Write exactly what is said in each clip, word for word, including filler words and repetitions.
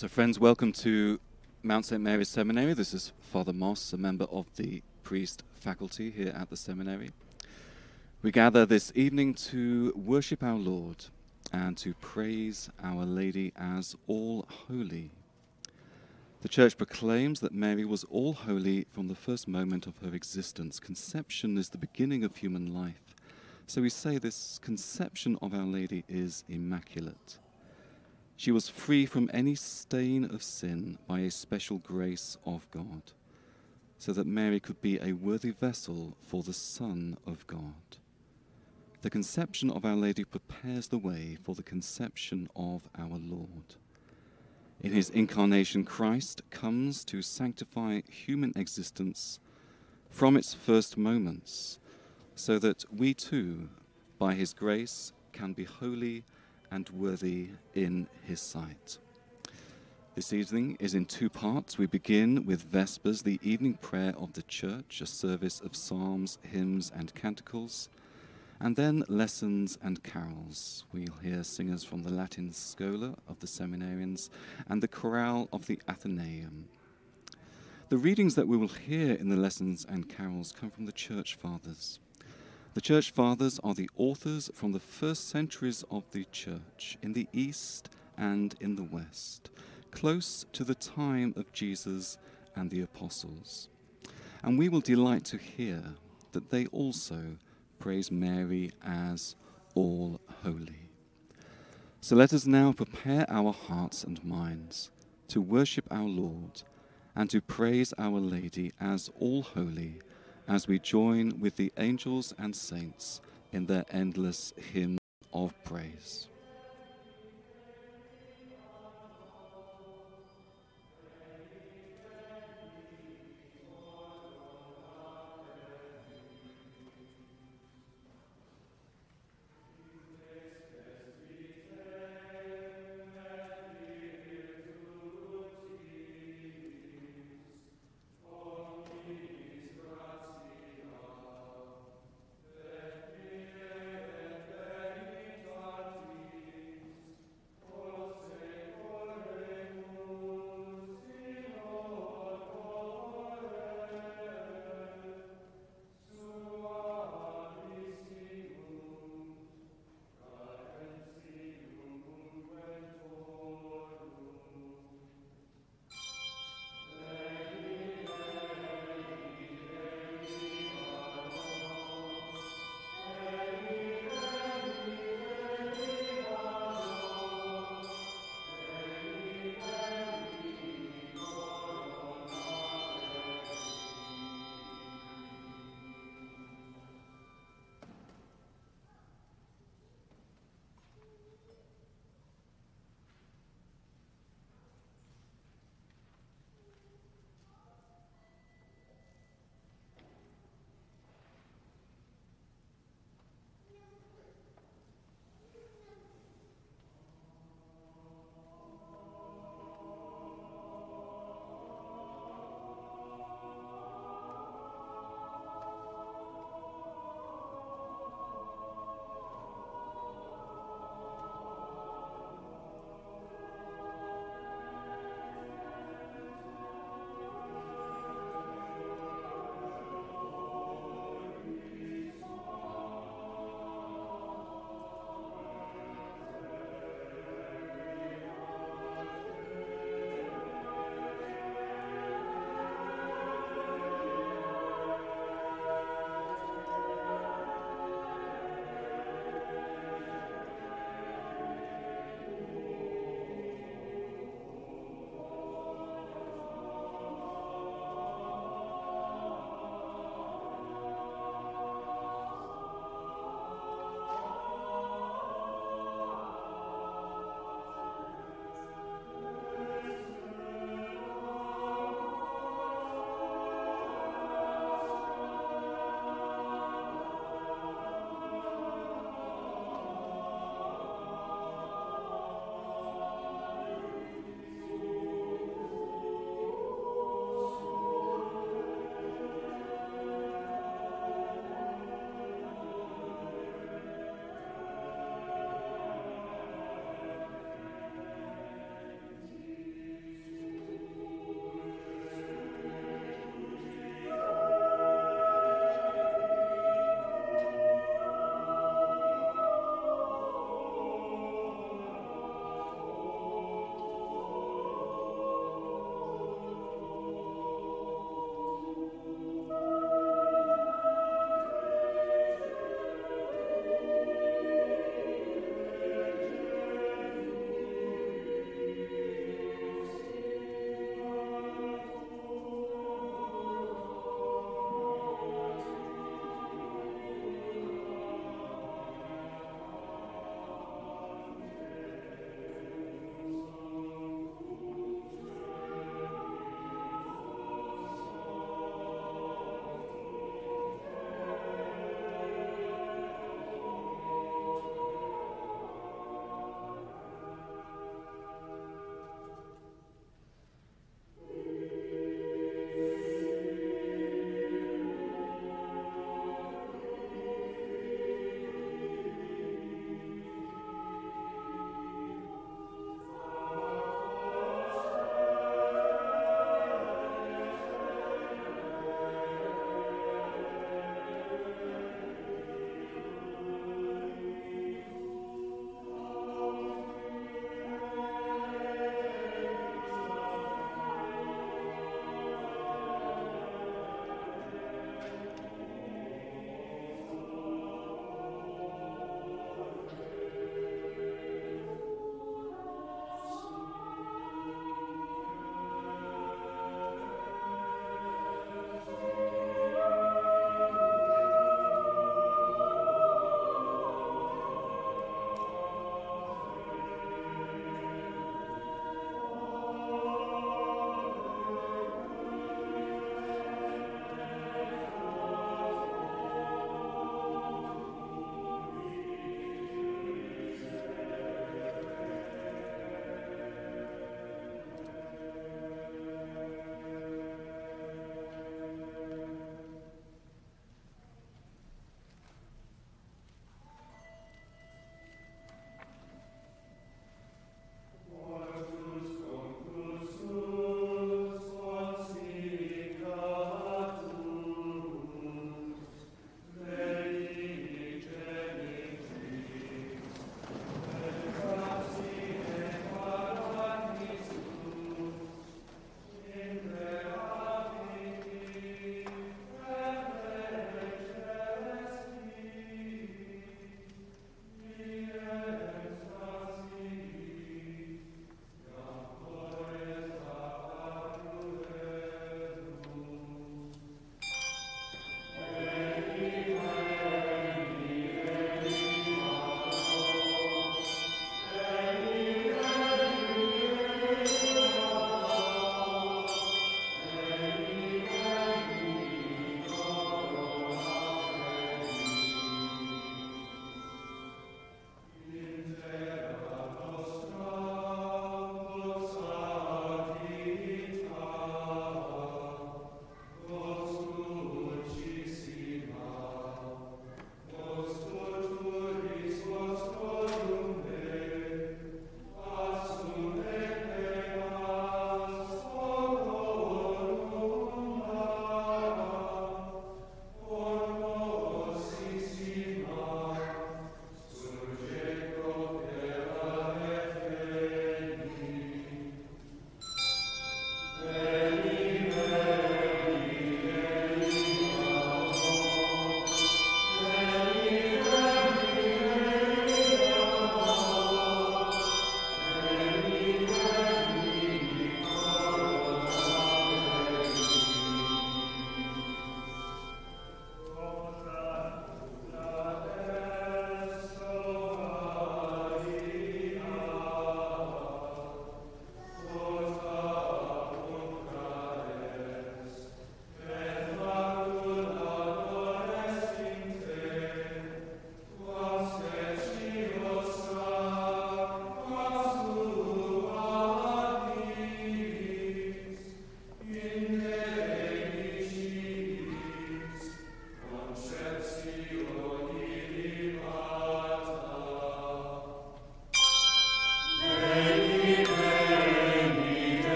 So friends, welcome to Mount Saint Mary's Seminary. This is Father Moss, a member of the priest faculty here at the seminary. We gather this evening to worship our Lord and to praise Our Lady as all holy. The Church proclaims that Mary was all holy from the first moment of her existence. Conception is the beginning of human life. So we say this conception of Our Lady is immaculate. She was free from any stain of sin by a special grace of God, so that Mary could be a worthy vessel for the Son of God. The conception of Our Lady prepares the way for the conception of our Lord. In his incarnation, Christ comes to sanctify human existence from its first moments, so that we too, by his grace, can be holy and worthy in his sight. This evening is in two parts. We begin with Vespers, the evening prayer of the Church, a service of psalms, hymns, and canticles, and then lessons and carols. We'll hear singers from the Latin Schola of the seminarians and the chorale of the Athenaeum. The readings that we will hear in the lessons and carols come from the Church Fathers. The Church Fathers are the authors from the first centuries of the Church, in the East and in the West, close to the time of Jesus and the Apostles. And we will delight to hear that they also praise Mary as all holy. So let us now prepare our hearts and minds to worship our Lord and to praise Our Lady as all holy, as we join with the angels and saints in their endless hymn of praise.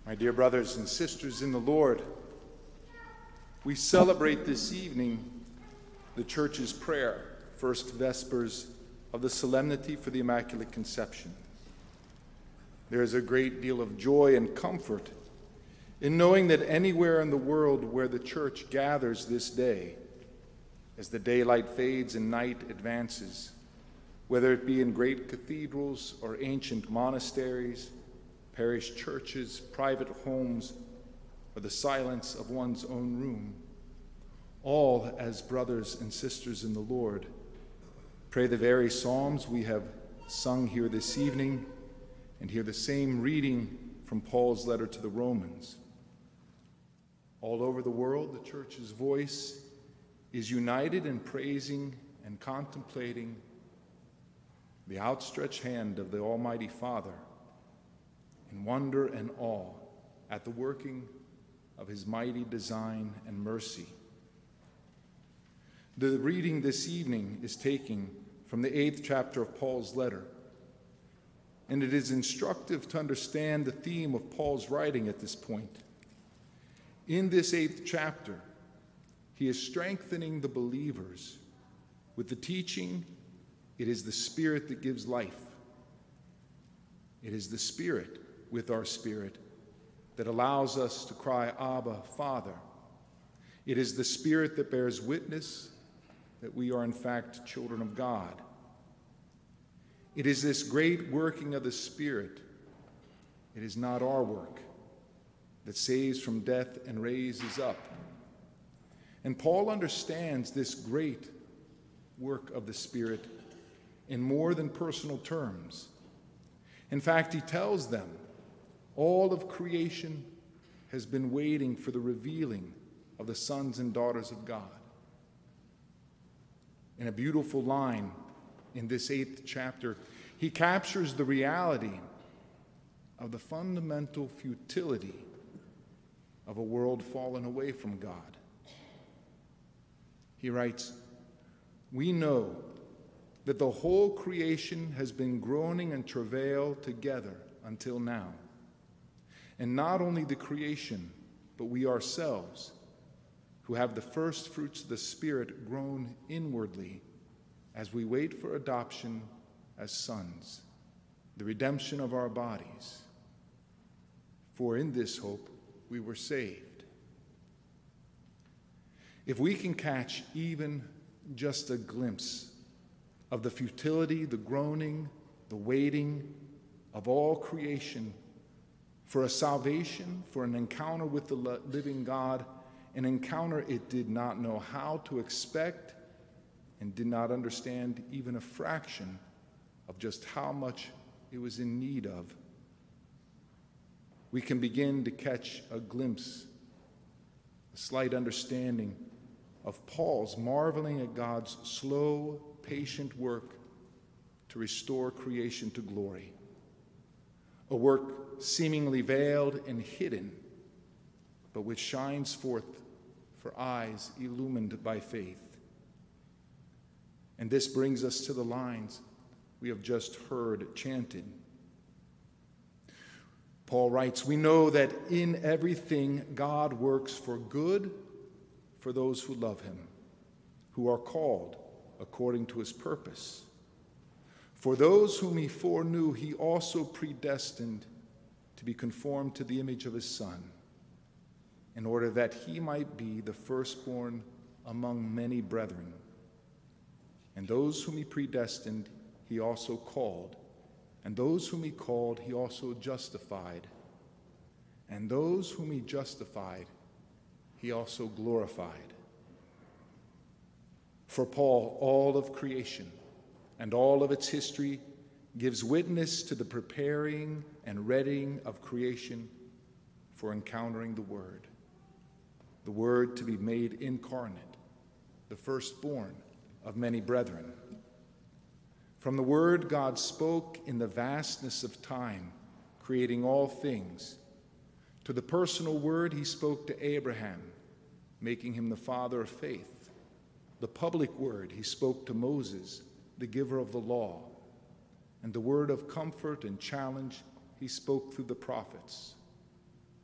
My dear brothers and sisters in the Lord, we celebrate this evening the Church's prayer, first Vespers of the Solemnity for the Immaculate Conception. There is a great deal of joy and comfort in knowing that anywhere in the world where the Church gathers this day, as the daylight fades and night advances, whether it be in great cathedrals or ancient monasteries, parish churches, private homes, or the silence of one's own room, all as brothers and sisters in the Lord, pray the very psalms we have sung here this evening and hear the same reading from Paul's letter to the Romans. All over the world, the Church's voice is united in praising and contemplating the outstretched hand of the Almighty Father in wonder and awe at the working of his mighty design and mercy. The reading this evening is taken from the eighth chapter of Paul's letter, and it is instructive to understand the theme of Paul's writing at this point. In this eighth chapter, he is strengthening the believers with the teaching, it is the Spirit that gives life. It is the Spirit with our spirit that allows us to cry, Abba, Father. It is the Spirit that bears witness that we are in fact children of God. It is this great working of the Spirit, it is not our work, that saves from death and raises up. And Paul understands this great work of the Spirit in more than personal terms. In fact, he tells them all of creation has been waiting for the revealing of the sons and daughters of God. In a beautiful line in this eighth chapter, he captures the reality of the fundamental futility of a world fallen away from God. He writes, "We know that the whole creation has been groaning and travail together until now. And not only the creation, but we ourselves, who have the first fruits of the Spirit, groan inwardly as we wait for adoption as sons, the redemption of our bodies. For in this hope we were saved." If we can catch even just a glimpse of the futility, the groaning, the waiting of all creation for a salvation, for an encounter with the living God, an encounter it did not know how to expect and did not understand even a fraction of just how much it was in need of, we can begin to catch a glimpse, a slight understanding of Paul's marveling at God's slow, patient work to restore creation to glory, a work seemingly veiled and hidden, but which shines forth for eyes illumined by faith. And this brings us to the lines we have just heard chanted. Paul writes, "We know that in everything God works for good for those who love him, who are called according to his purpose. For those whom he foreknew, he also predestined to be conformed to the image of his Son, in order that he might be the firstborn among many brethren. And those whom he predestined, he also called. And those whom he called, he also justified. And those whom he justified, he also glorified." For Paul, all of creation and all of its history gives witness to the preparing and readying of creation for encountering the Word, the Word to be made incarnate, the firstborn of many brethren. From the Word God spoke in the vastness of time, creating all things. To the personal Word he spoke to Abraham, making him the father of faith. The public Word he spoke to Moses, the giver of the law. And the word of comfort and challenge he spoke through the prophets.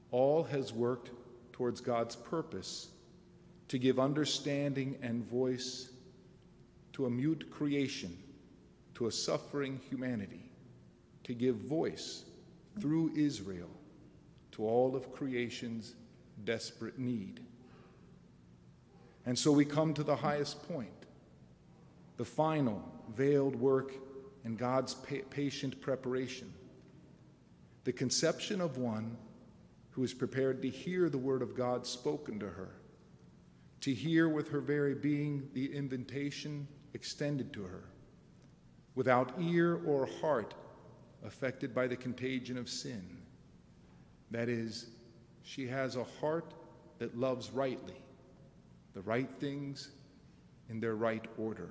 all has worked towards God's purpose to give understanding and voice to a mute creation, to a suffering humanity, to give voice through Israel to all of creation's desperate need. And so we come to the highest point, the final veiled work in God's pa- patient preparation, the conception of one who is prepared to hear the word of God spoken to her, to hear with her very being the invitation extended to her, without ear or heart affected by the contagion of sin. That is, she has a heart that loves rightly, the right things in their right order.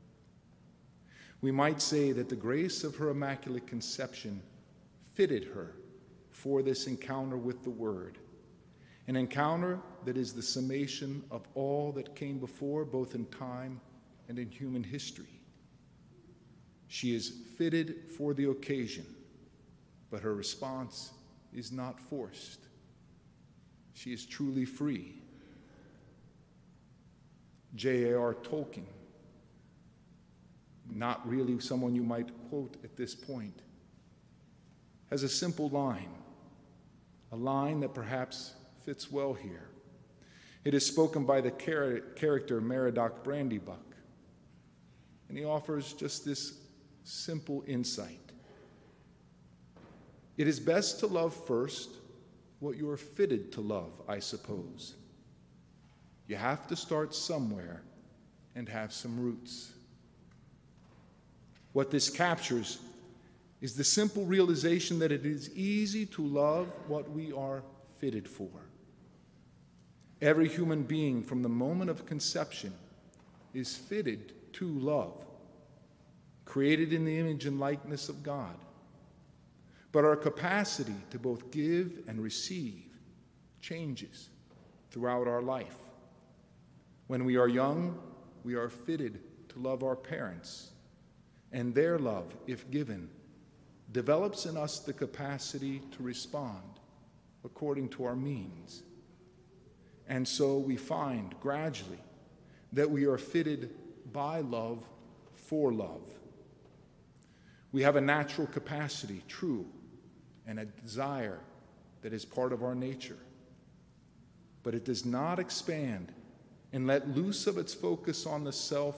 We might say that the grace of her Immaculate Conception fitted her for this encounter with the Word, an encounter that is the summation of all that came before, both in time and in human history. She is fitted for the occasion, but her response is not forced. She is truly free. J A R Tolkien, not really someone you might quote at this point, has a simple line, a line that perhaps fits well here. It is spoken by the char- character Meriadoc Brandybuck, and he offers just this simple insight. It is best to love first what you are fitted to love, I suppose. You have to start somewhere and have some roots. What this captures is the simple realization that it is easy to love what we are fitted for. Every human being from the moment of conception is fitted to love, created in the image and likeness of God. But our capacity to both give and receive changes throughout our life. When we are young, we are fitted to love our parents, and their love, if given, develops in us the capacity to respond according to our means. And so we find gradually that we are fitted by love for love. We have a natural capacity, true, and a desire that is part of our nature. But it does not expand and let loose of its focus on the self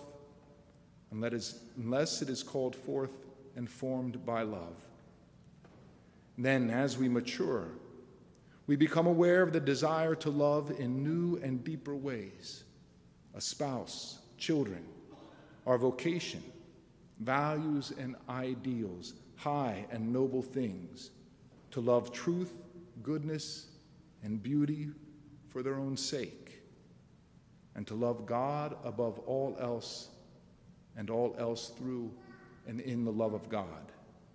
unless it is called forth and formed by love. Then, as we mature, we become aware of the desire to love in new and deeper ways: a spouse, children, our vocation, values and ideals, high and noble things, to love truth, goodness, and beauty for their own sake, and to love God above all else and all else through and in the love of God.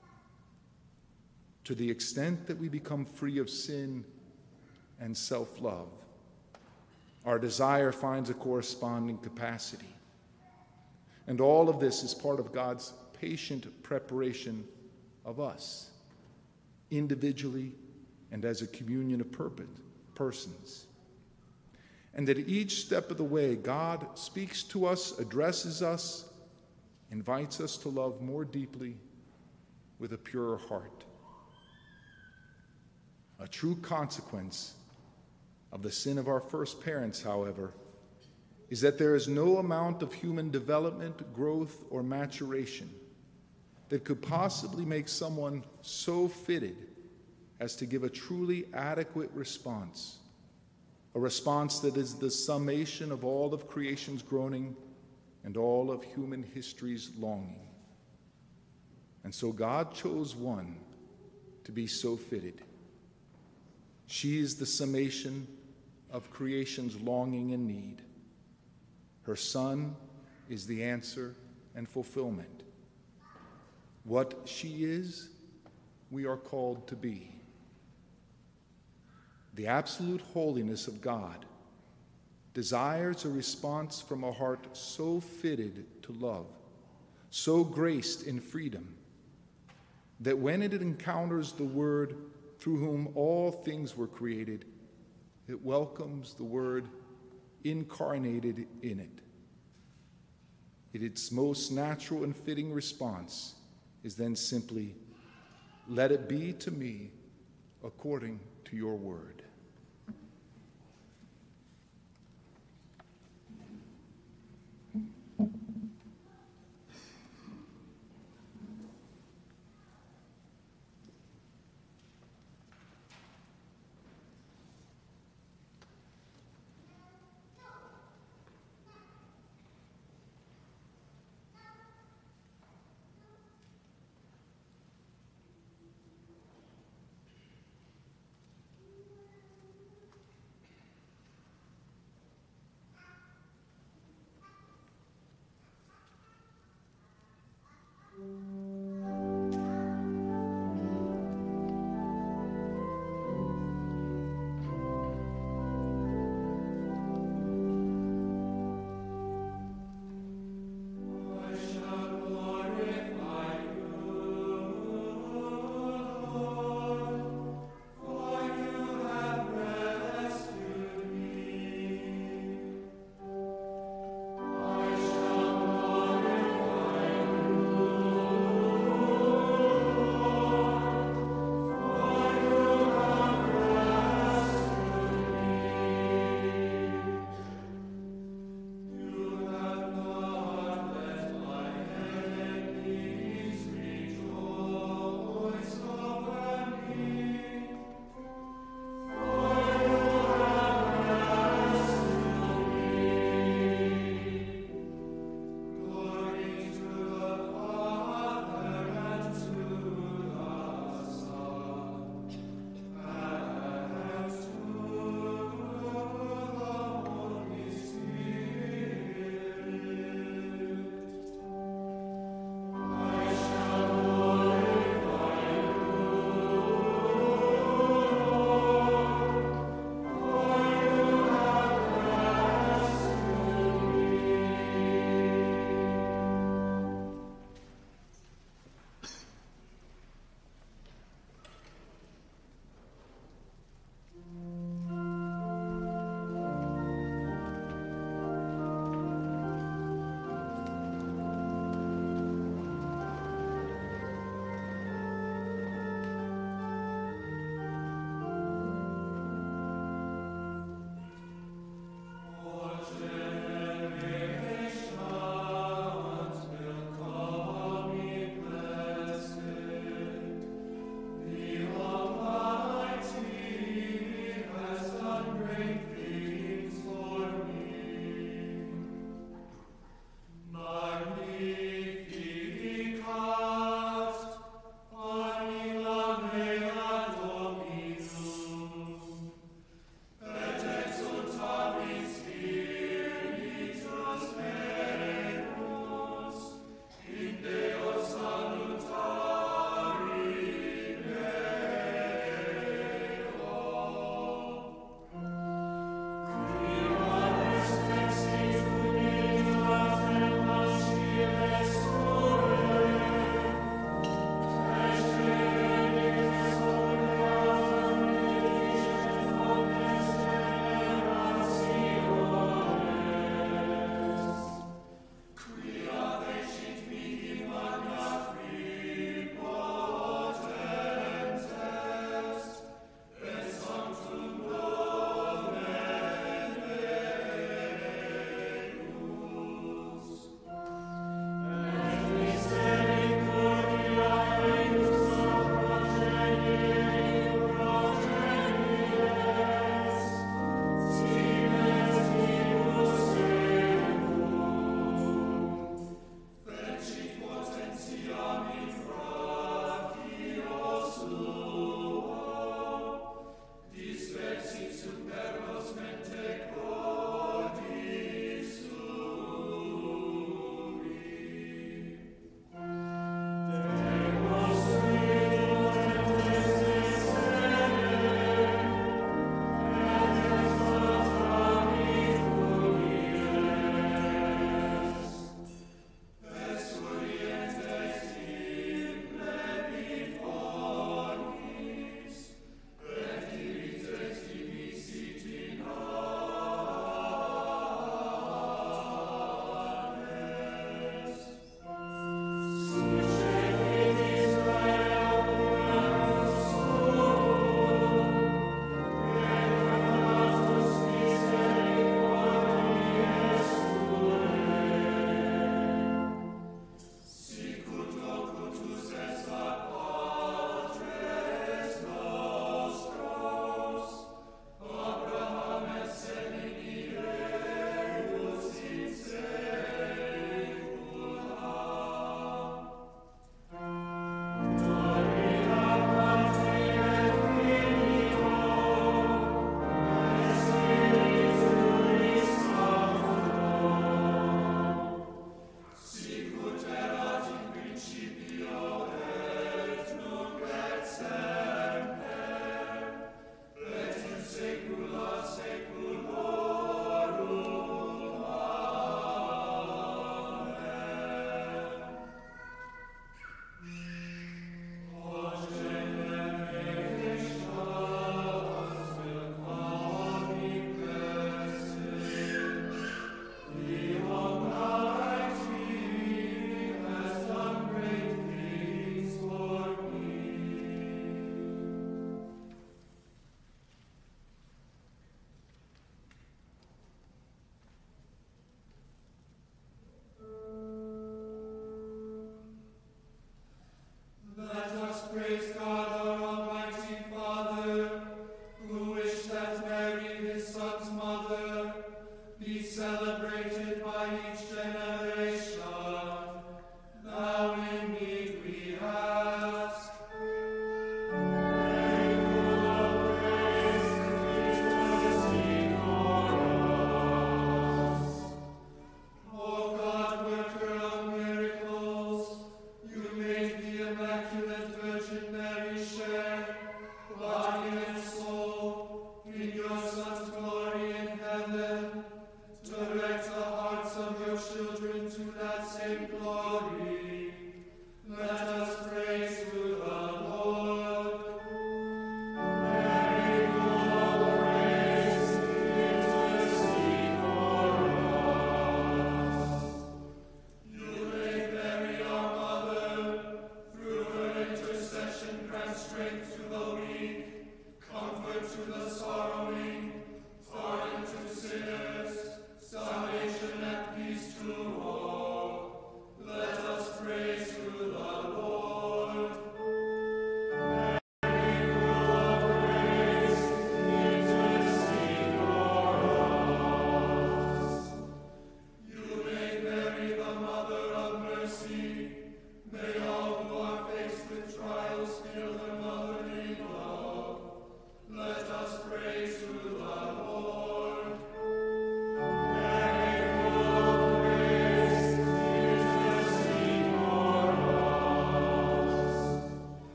To the extent that we become free of sin and self-love, our desire finds a corresponding capacity. And all of this is part of God's patient preparation of us, individually and as a communion of persons. And at each step of the way, God speaks to us, addresses us, invites us to love more deeply with a purer heart. A true consequence of the sin of our first parents, however, is that there is no amount of human development, growth, or maturation that could possibly make someone so fitted as to give a truly adequate response, a response that is the summation of all of creation's groaning and all of human history's longing. And so God chose one to be so fitted. She is the summation of creation's longing and need. Her Son is the answer and fulfillment. What she is, we are called to be. The absolute holiness of God desires a response from a heart so fitted to love, so graced in freedom, that when it encounters the word through whom all things were created, it welcomes the Word incarnated in it. Its most natural and fitting response is then simply, "Let it be to me according to your word."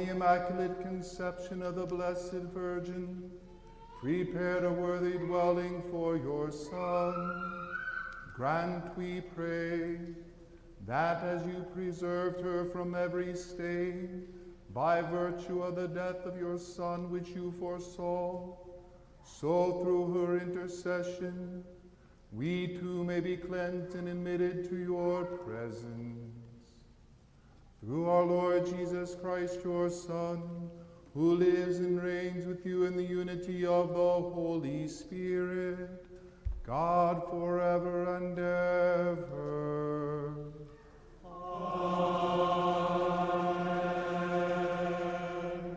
the Immaculate Conception of the Blessed Virgin, prepared a worthy dwelling for your Son. Grant, we pray, that as you preserved her from every stain, by virtue of the death of your Son which you foresaw, so through her intercession, we too may be cleansed and admitted to your presence. Through our Lord Jesus Christ, your Son, who lives and reigns with you in the unity of the Holy Spirit, God forever and ever. Amen.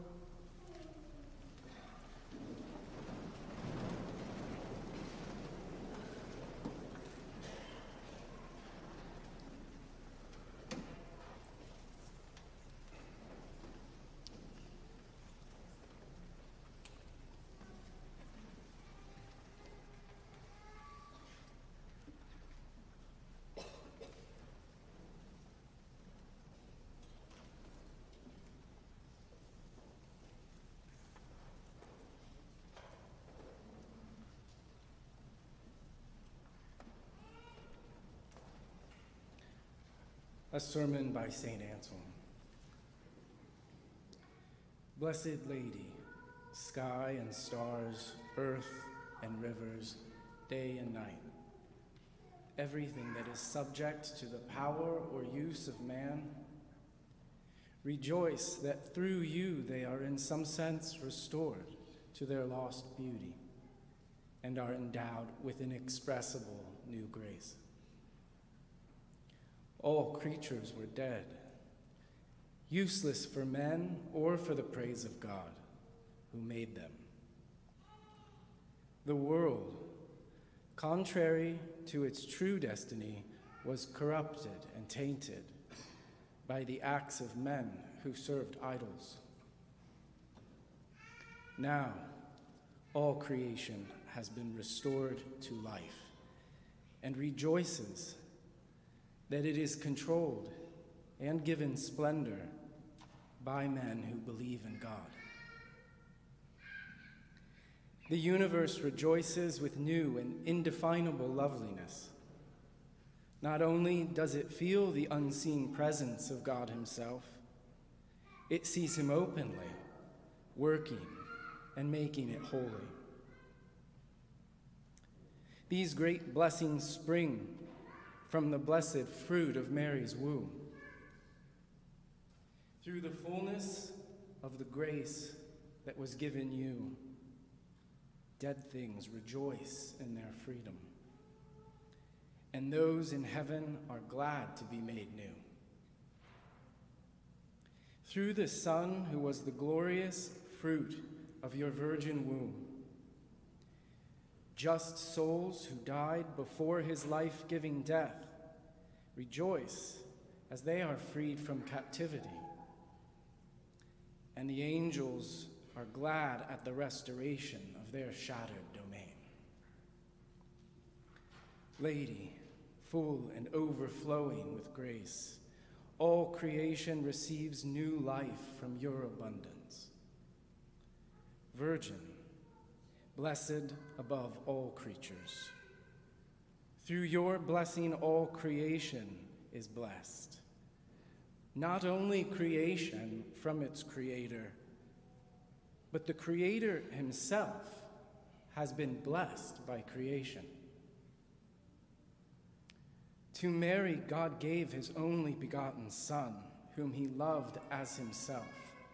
A sermon by Saint Anselm. Blessed Lady, sky and stars, earth and rivers, day and night, everything that is subject to the power or use of man, rejoice that through you they are in some sense restored to their lost beauty and are endowed with inexpressible new grace. All creatures were dead, useless for men or for the praise of God, who made them. The world, contrary to its true destiny, was corrupted and tainted by the acts of men who served idols. Now, all creation has been restored to life and rejoices that it is controlled and given splendor by men who believe in God. The universe rejoices with new and indefinable loveliness. Not only does it feel the unseen presence of God himself, it sees him openly, working and making it holy. These great blessings spring from the blessed fruit of Mary's womb. Through the fullness of the grace that was given you, dead things rejoice in their freedom, and those in heaven are glad to be made new. Through the Son, who was the glorious fruit of your virgin womb, just souls who died before his life-giving death rejoice as they are freed from captivity, and the angels are glad at the restoration of their shattered domain. Lady, full and overflowing with grace, all creation receives new life from your abundance. Virgin, blessed above all creatures, through your blessing all creation is blessed. Not only creation from its creator, but the creator himself has been blessed by creation. To Mary, God gave his only begotten Son, whom he loved as himself.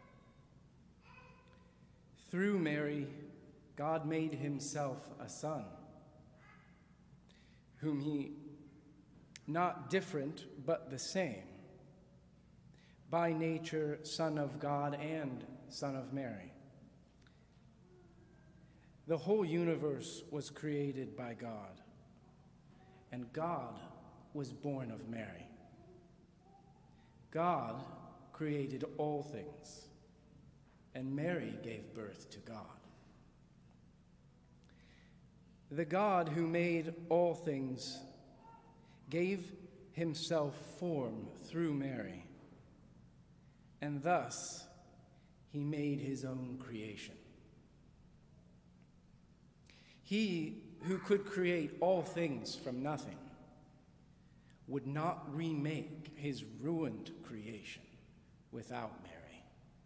Through Mary, God made himself a son, whom he, not different, but the same, by nature Son of God and Son of Mary. The whole universe was created by God, and God was born of Mary. God created all things, and Mary gave birth to God. The God who made all things gave himself form through Mary, and thus he made his own creation. He who could create all things from nothing would not remake his ruined creation without Mary.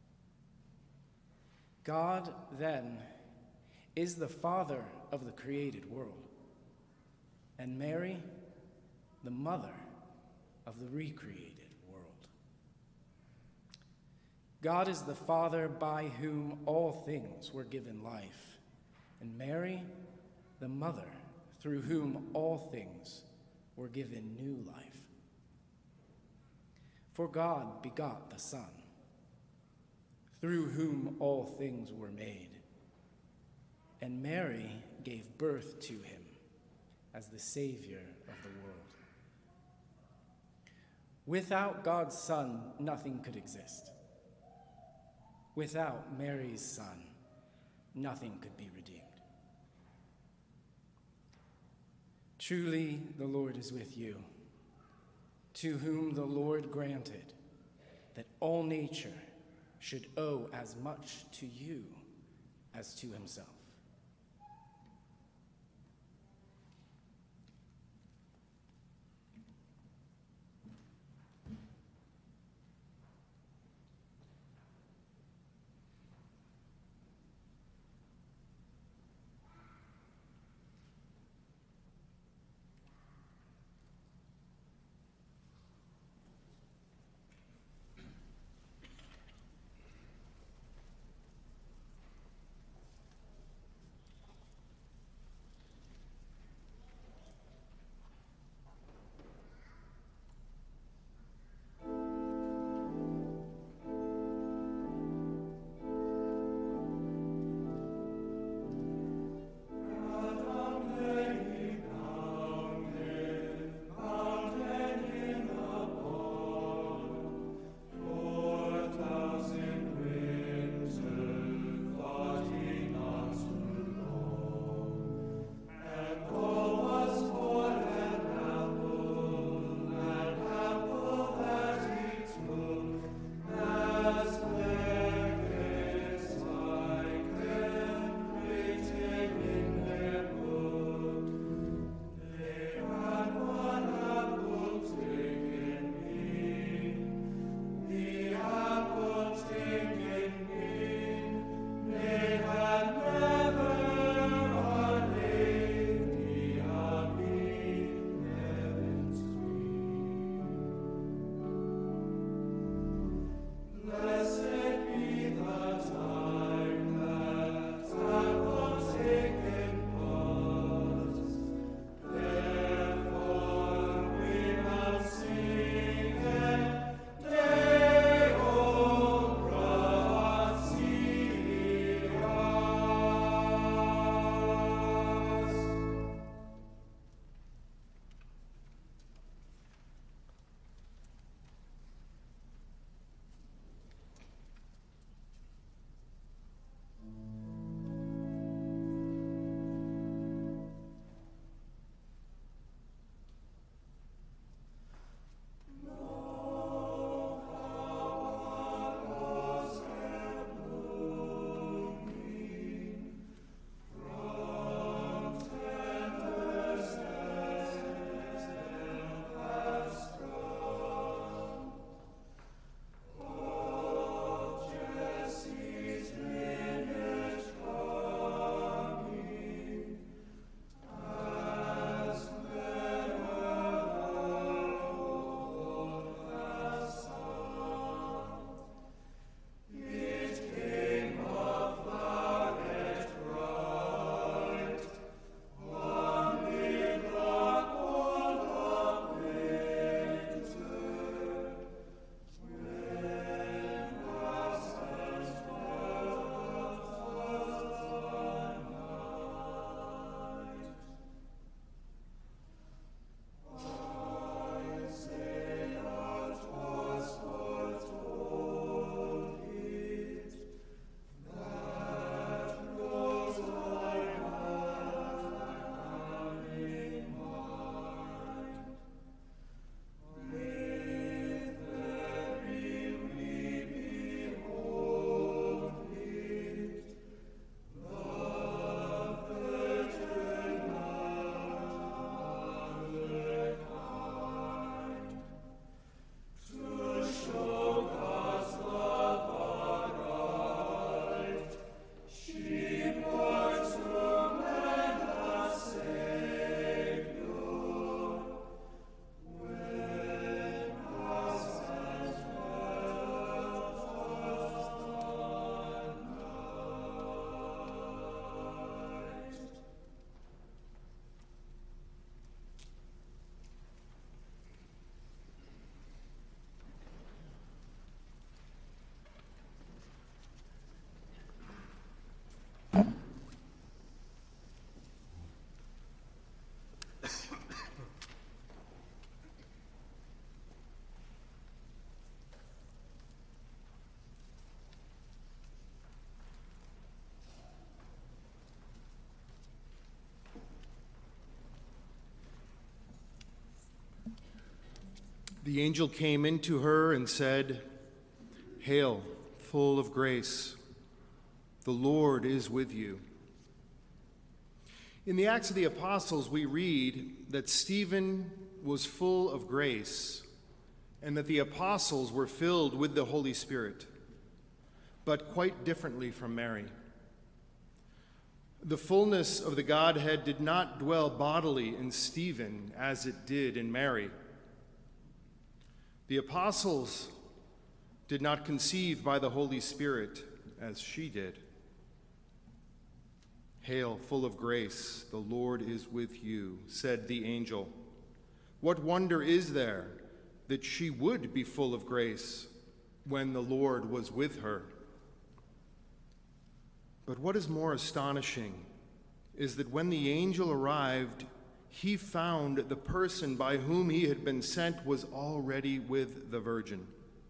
God, then, is the Father of the created world, and Mary, the mother of the recreated world. God is the Father by whom all things were given life, and Mary, the mother through whom all things were given new life. For God begot the Son, through whom all things were made, and Mary gave birth to him as the Savior of the world. Without God's Son, nothing could exist. Without Mary's Son, nothing could be redeemed. Truly, the Lord is with you, to whom the Lord granted that all nature should owe as much to you as to himself. The angel came into her and said, "Hail, full of grace, the Lord is with you." In the Acts of the Apostles, we read that Stephen was full of grace and that the apostles were filled with the Holy Spirit, but quite differently from Mary. The fullness of the Godhead did not dwell bodily in Stephen as it did in Mary. The apostles did not conceive by the Holy Spirit as she did. "Hail, full of grace, the Lord is with you," said the angel. What wonder is there that she would be full of grace when the Lord was with her? But what is more astonishing is that when the angel arrived, he found the person by whom he had been sent was already with the virgin.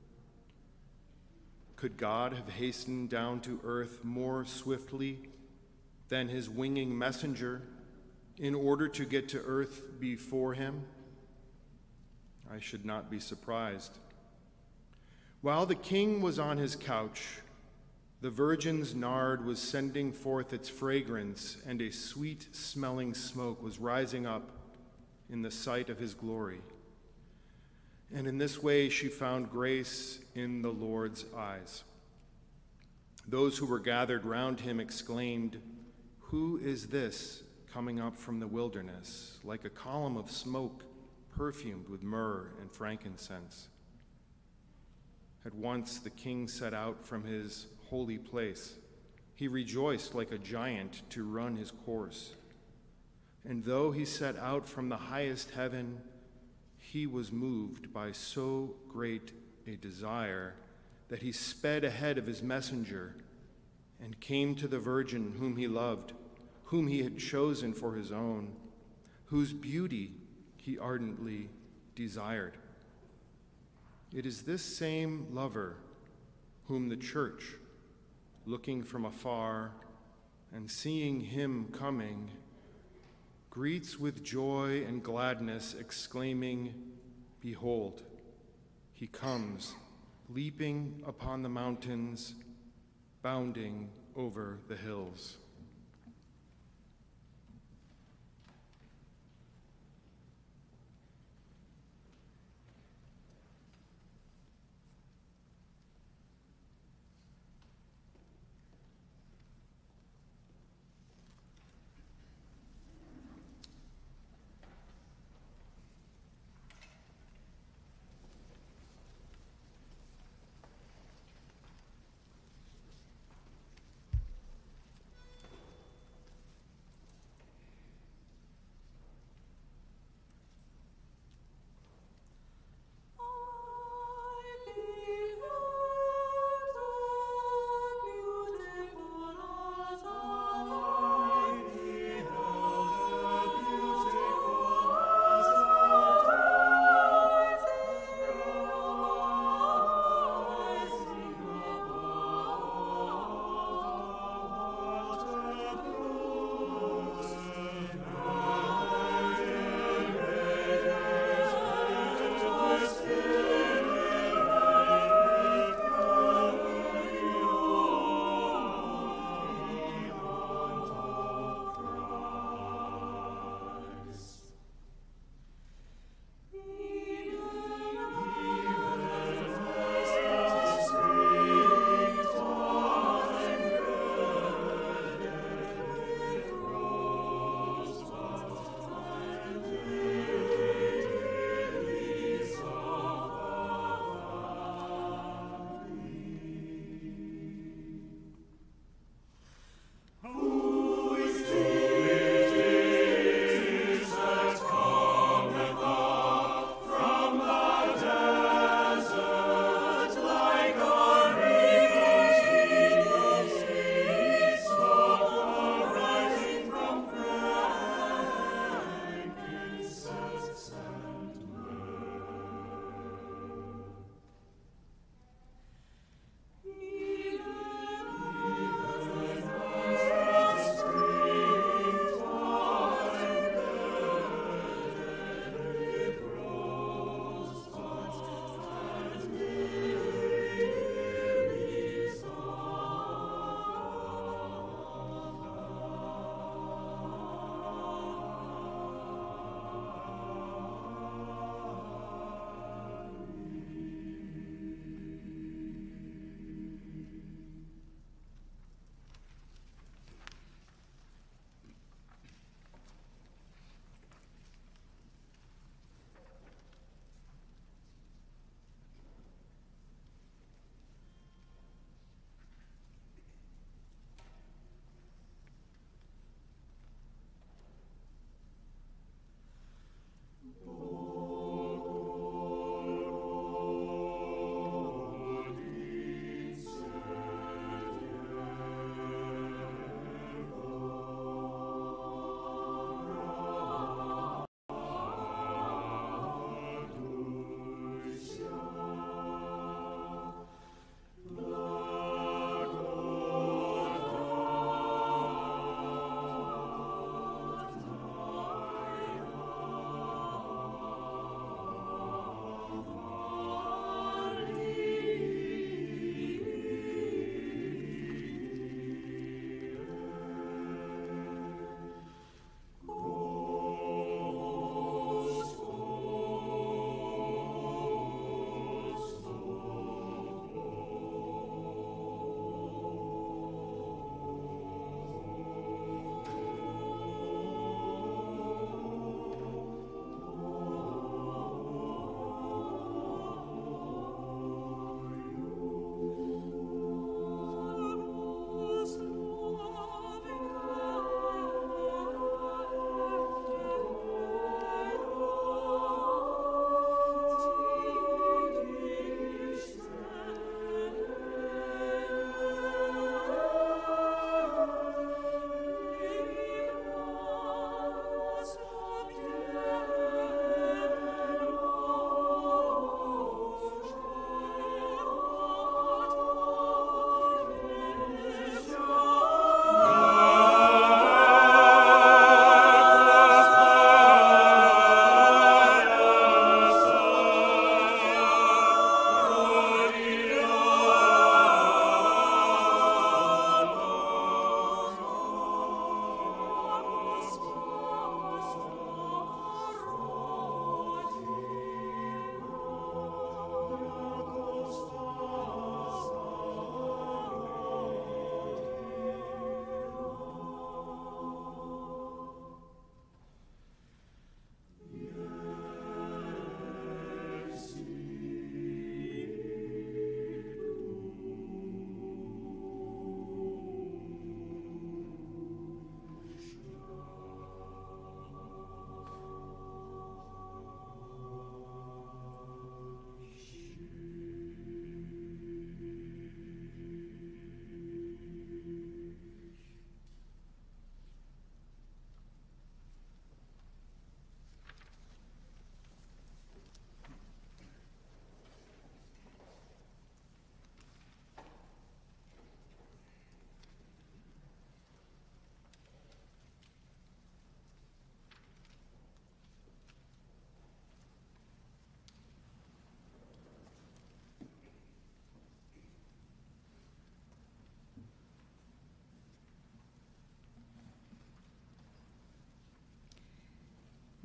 Could God have hastened down to earth more swiftly than his winging messenger in order to get to earth before him? I should not be surprised. While the king was on his couch, the virgin's nard was sending forth its fragrance, and a sweet-smelling smoke was rising up in the sight of his glory. And in this way she found grace in the Lord's eyes. Those who were gathered round him exclaimed, "Who is this coming up from the wilderness, like a column of smoke perfumed with myrrh and frankincense?" At once the king set out from his holy place. He rejoiced like a giant to run his course. And though he set out from the highest heaven, he was moved by so great a desire that he sped ahead of his messenger and came to the virgin whom he loved, whom he had chosen for his own, whose beauty he ardently desired. It is this same lover whom the church, looking from afar and seeing him coming, greets with joy and gladness, exclaiming, "Behold, he comes, leaping upon the mountains, bounding over the hills."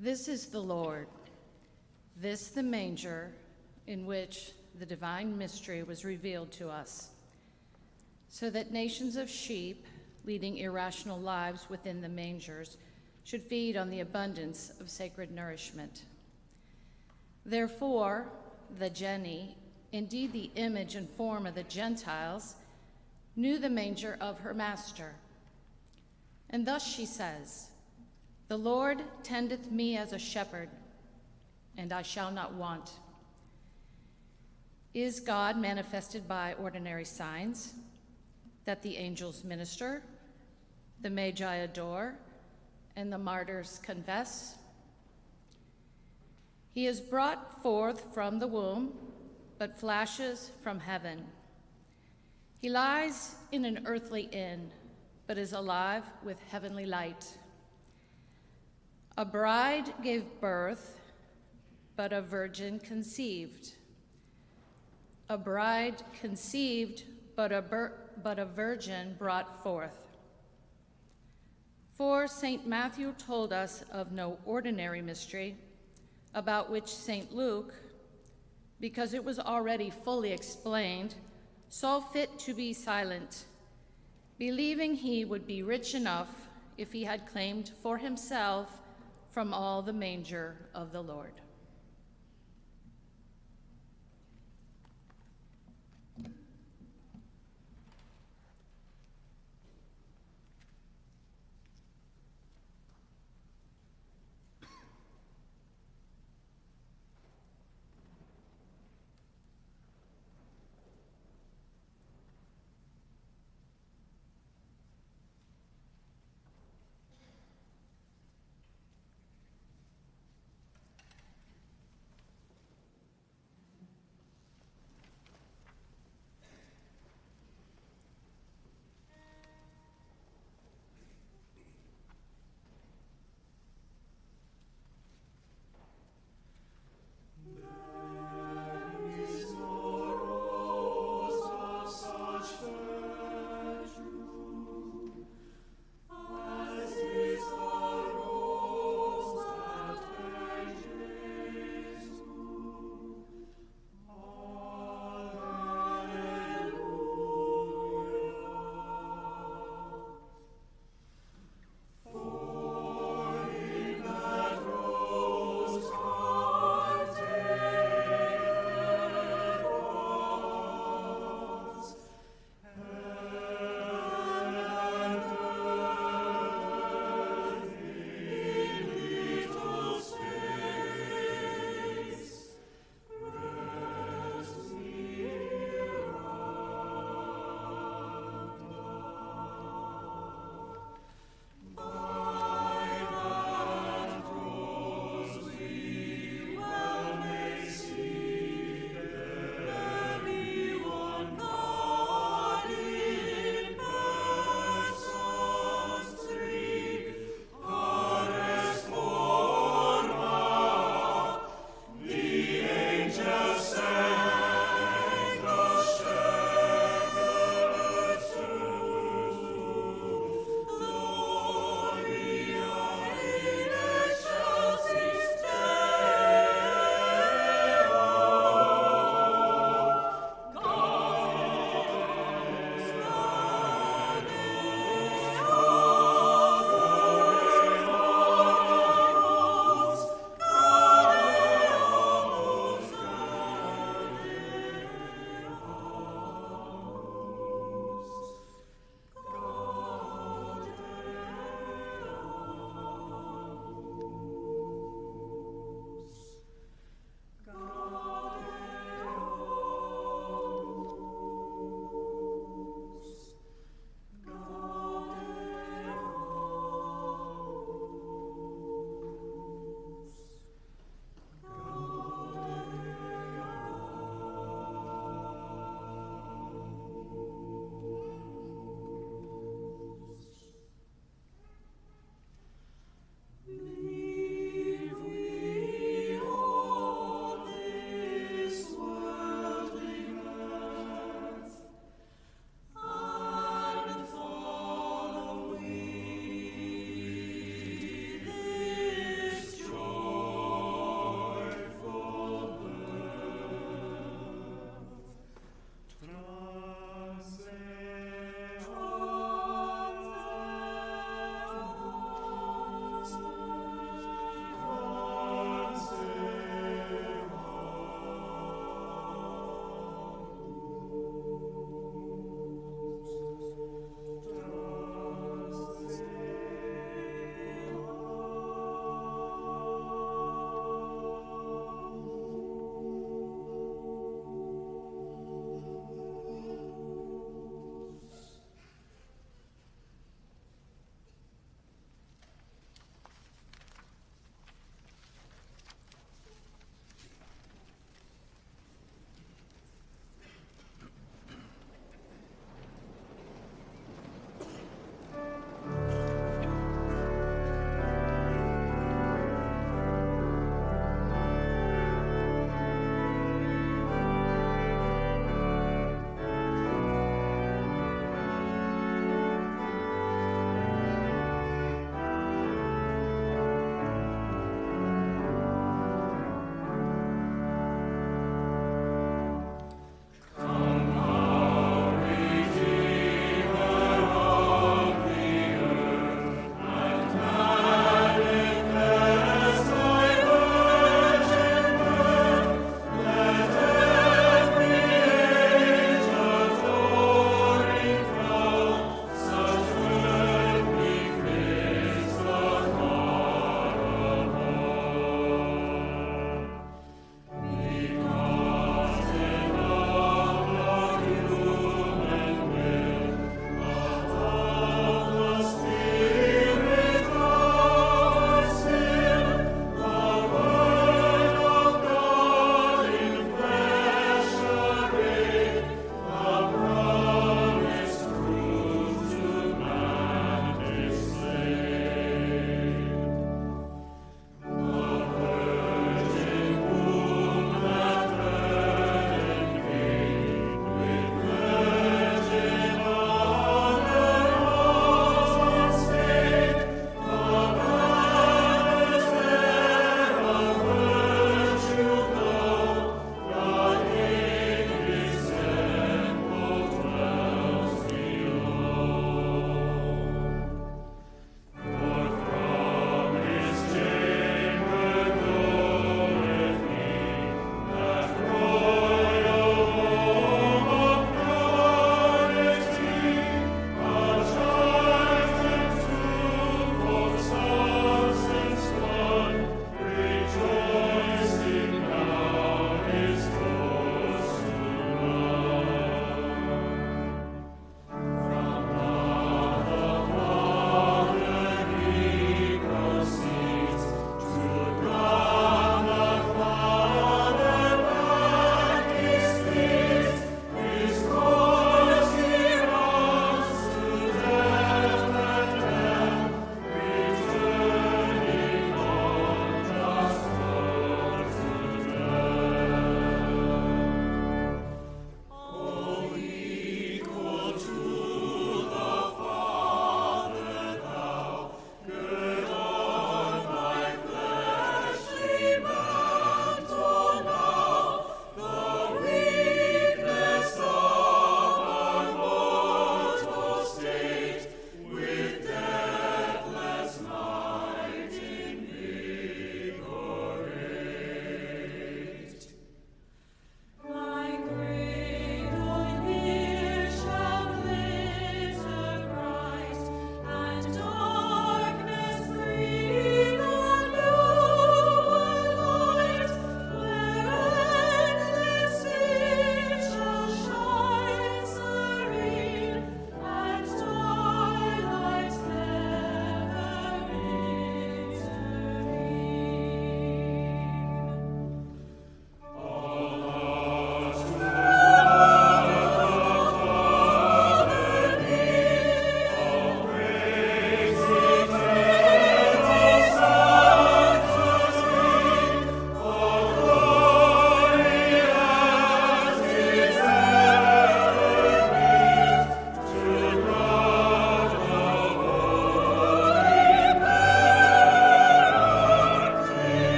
This is the Lord, this the manger in which the divine mystery was revealed to us, so that nations of sheep leading irrational lives within the mangers should feed on the abundance of sacred nourishment. Therefore, the Jenny, indeed the image and form of the Gentiles, knew the manger of her master. And thus she says, "The Lord tendeth me as a shepherd, and I shall not want." Is God manifested by ordinary signs, that the angels minister, the magi adore, and the martyrs confess? He is brought forth from the womb, but flashes from heaven. He lies in an earthly inn, but is alive with heavenly light. A bride gave birth, but a virgin conceived. A bride conceived, but a, but a virgin brought forth. For Saint Matthew told us of no ordinary mystery, about which Saint Luke, because it was already fully explained, saw fit to be silent, believing he would be rich enough if he had claimed for himself from all the manger of the Lord.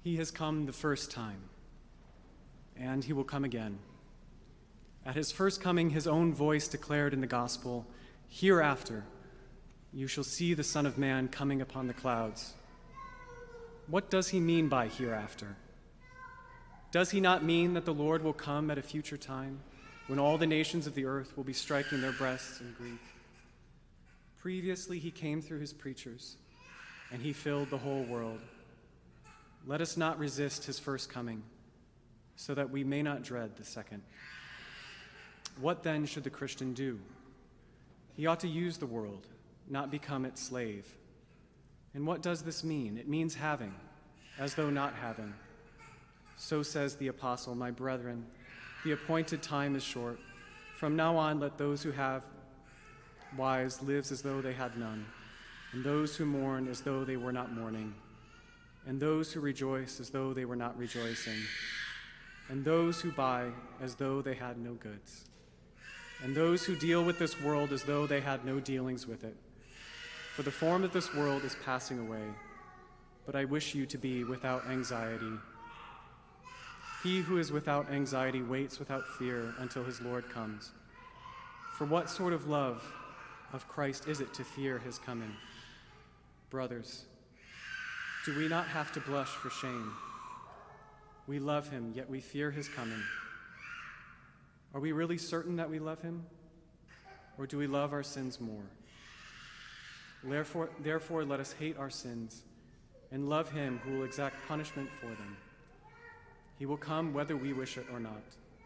He has come the first time, and he will come again. At his first coming, his own voice declared in the gospel, "Hereafter you shall see the Son of Man coming upon the clouds." What does he mean by hereafter? Does he not mean that the Lord will come at a future time, when all the nations of the earth will be striking their breasts in grief? Previously he came through his preachers, and he filled the whole world. Let us not resist his first coming, so that we may not dread the second. What then should the Christian do? He ought to use the world, not become its slave. And what does this mean? It means having, as though not having. So says the apostle, "My brethren, the appointed time is short. From now on, let those who have wives live as though they had none, and those who mourn as though they were not mourning, and those who rejoice as though they were not rejoicing, and those who buy as though they had no goods, and those who deal with this world as though they had no dealings with it. For the form of this world is passing away, but I wish you to be without anxiety. He who is without anxiety waits without fear until his Lord comes. For what sort of love of Christ is it to fear his coming? Brothers, do we not have to blush for shame? We love him, yet we fear his coming. Are we really certain that we love him? Or do we love our sins more? Therefore, therefore let us hate our sins and love him who will exact punishment for them. He will come whether we wish it or not.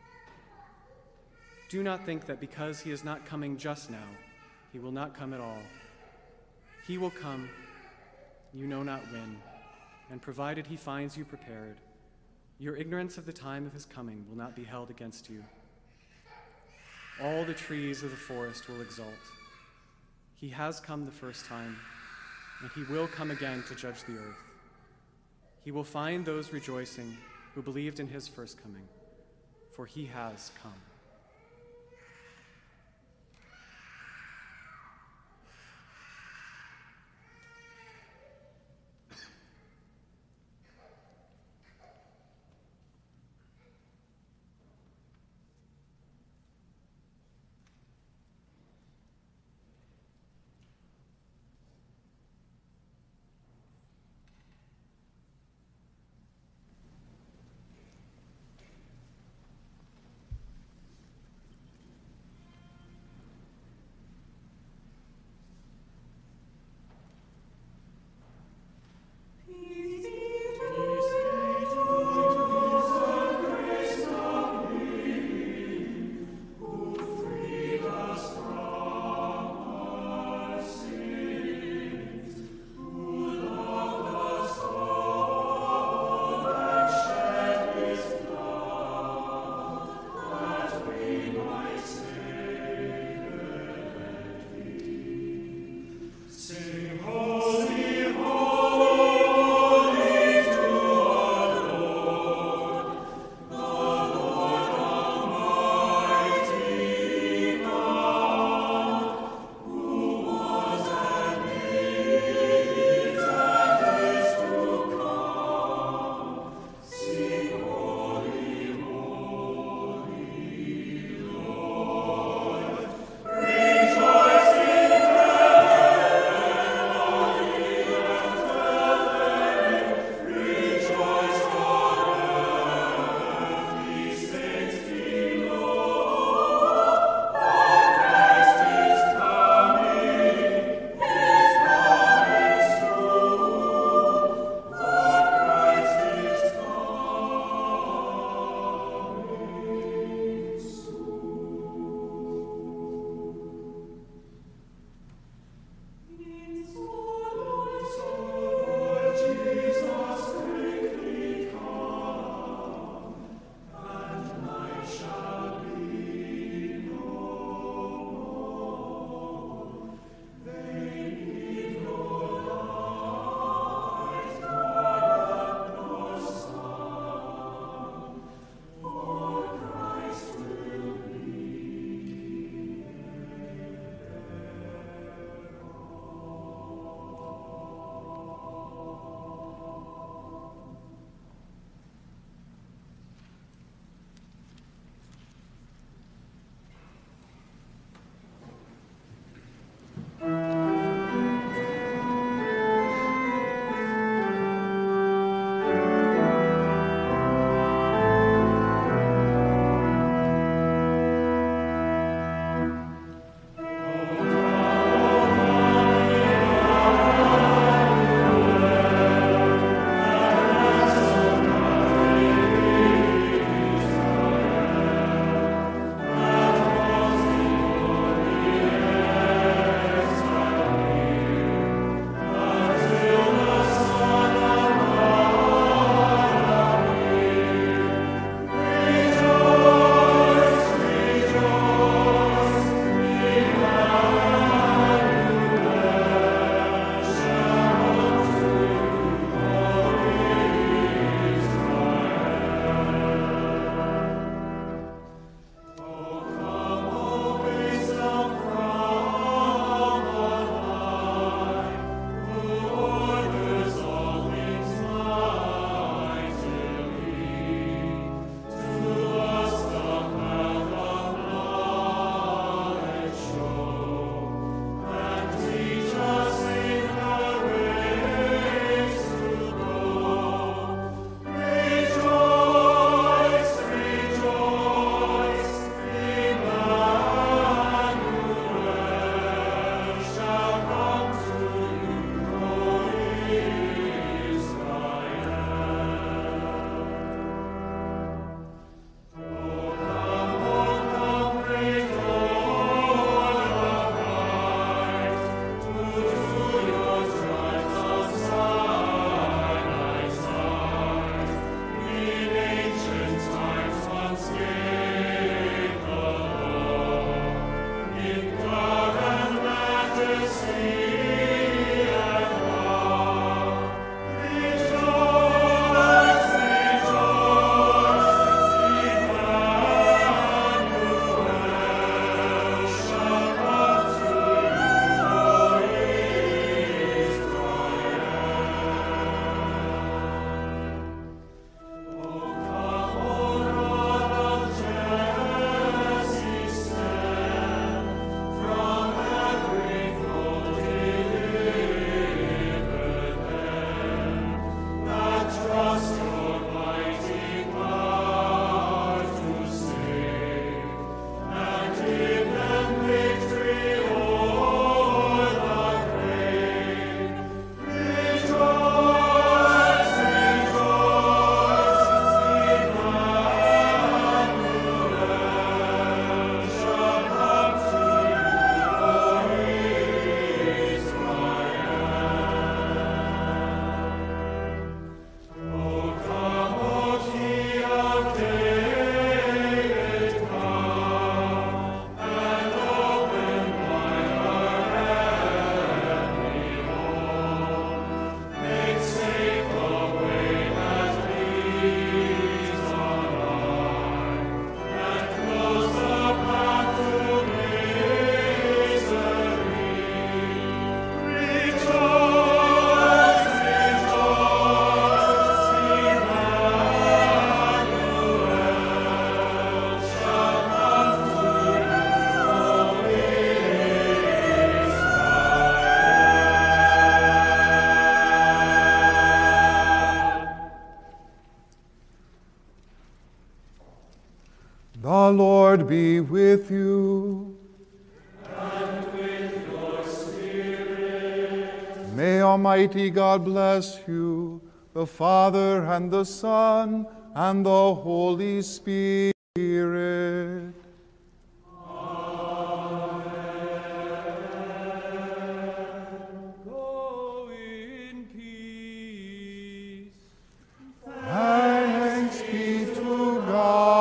Do not think that because he is not coming just now, he will not come at all. He will come, you know not when, and provided he finds you prepared, your ignorance of the time of his coming will not be held against you. All the trees of the forest will exult. He has come the first time, and he will come again to judge the earth. He will find those rejoicing who believed in his first coming, for he has come. The Lord be with you. And with your spirit. May Almighty God bless you, the Father and the Son and the Holy Spirit. Go in peace. Thanks be to God.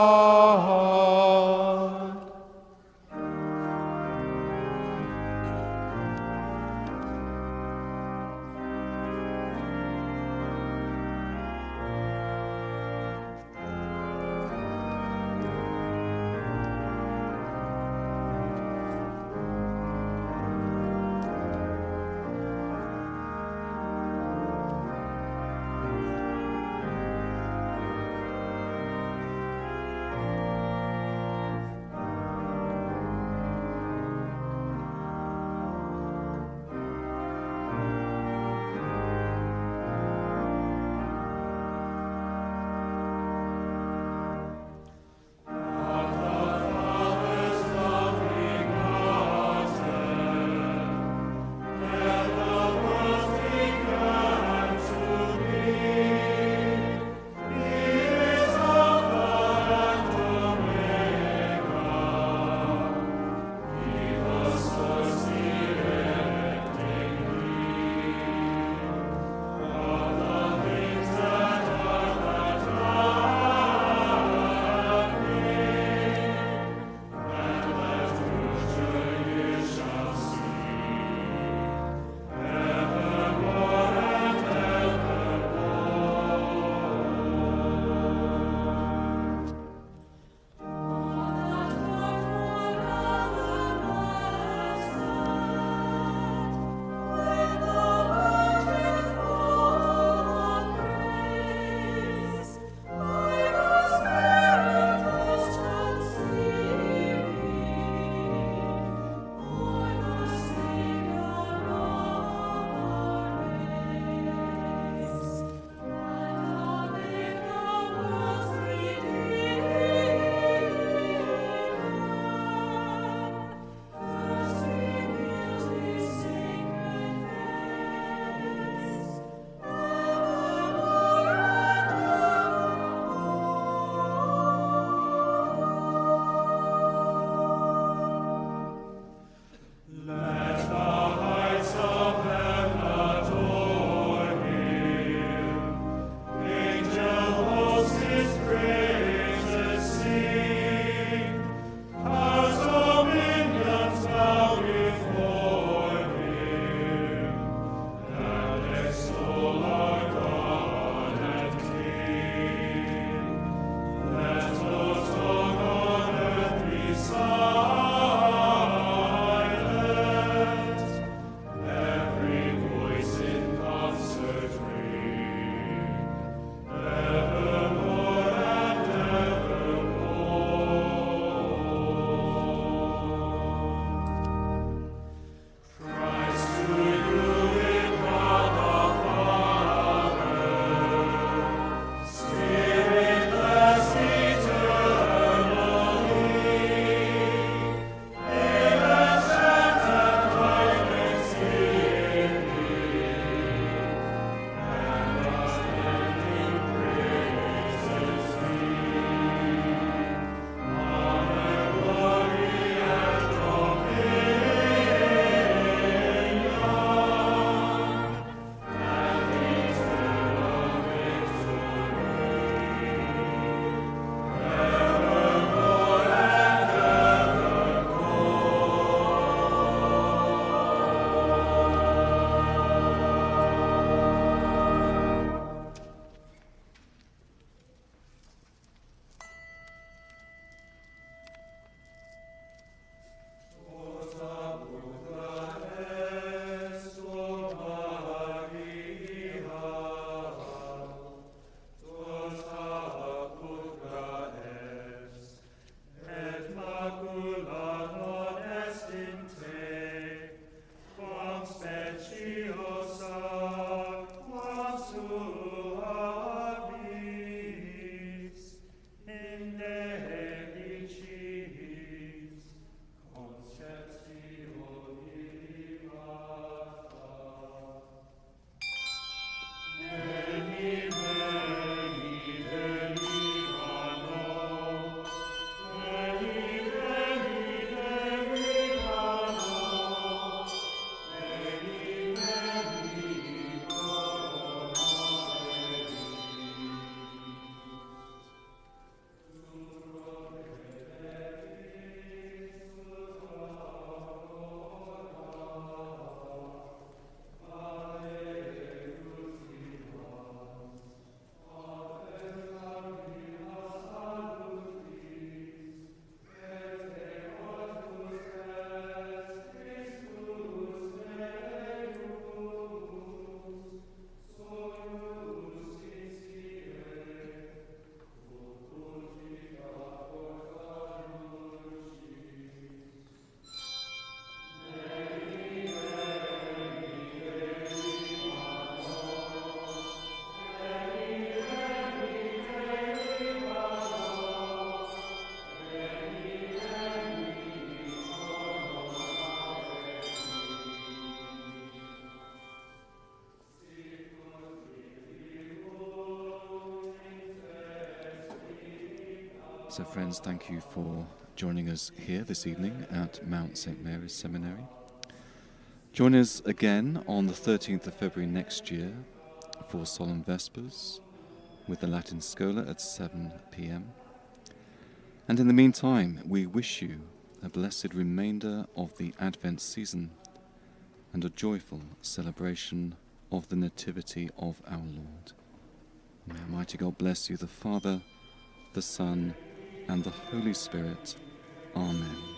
So friends, thank you for joining us here this evening at Mount Saint Mary's Seminary. Join us again on the thirteenth of February next year for Solemn Vespers with the Latin Schola at seven p m. And in the meantime, we wish you a blessed remainder of the Advent season and a joyful celebration of the Nativity of our Lord. May Almighty God bless you, the Father, the Son, and the Holy Spirit. Amen.